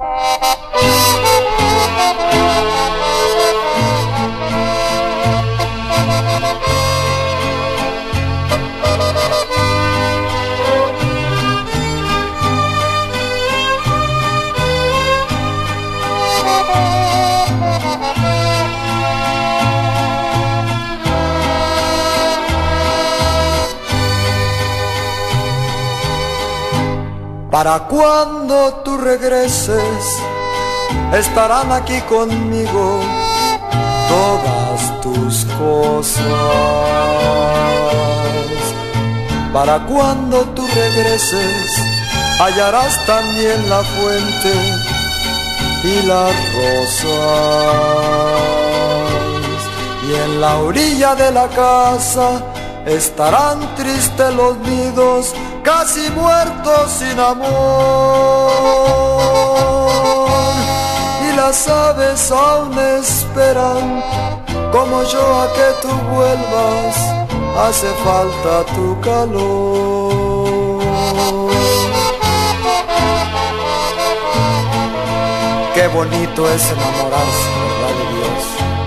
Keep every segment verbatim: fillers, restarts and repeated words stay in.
Para cuando tú regreses, estarán aquí conmigo todas tus cosas. Para cuando tú regreses, hallarás también la fuente y las rosas. Y en la orilla de la casa estarán tristes los nidos, casi muertos sin amor. Y las aves aún esperan, como yo, a que tú vuelvas, hace falta tu calor. Qué bonito es enamorarse, ¿verdad de Dios?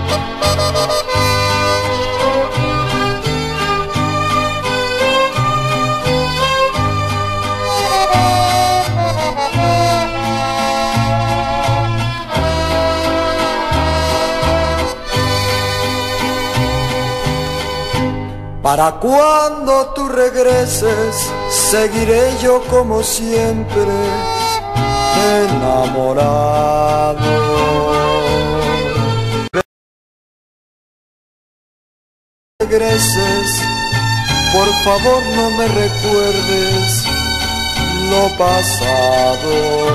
Para cuando tú regreses, seguiré yo como siempre, enamorado. Regreses, por favor no me recuerdes lo pasado.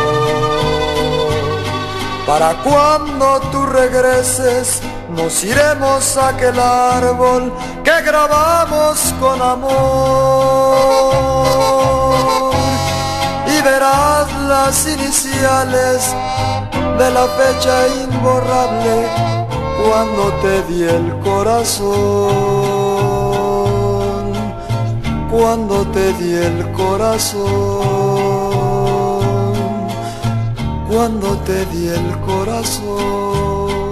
Para cuando tú regreses, nos iremos a aquel árbol que grabamos con amor, y verás las iniciales de la fecha imborrable cuando te di el corazón, cuando te di el corazón, cuando te di el corazón.